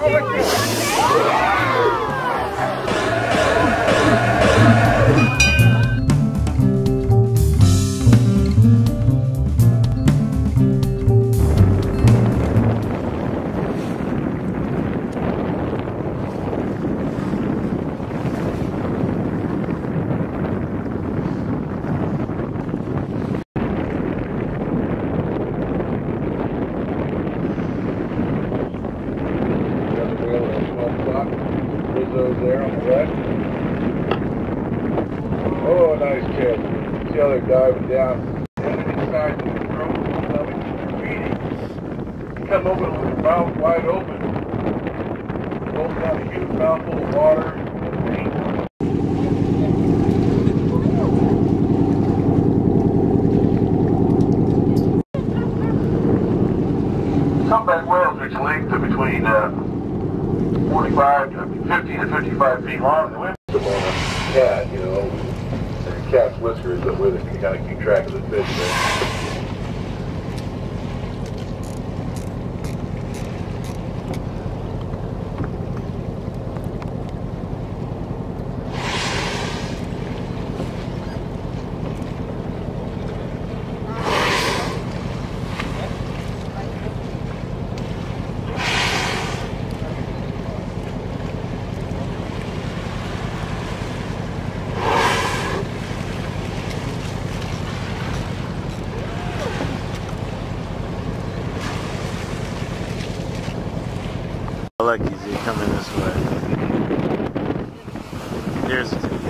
There on the left. Oh, nice catch. See how they're diving down. Inside the throat, feeding. Come over with his mouth wide open. Rolls down a huge mouthful of water. Humpback whales reach length of between 45 to 50 to 55 feet long. The wind on a cat, you know, and cat's whiskers that with it can kind of keep track of the fish there. Lucky's coming this way. Here's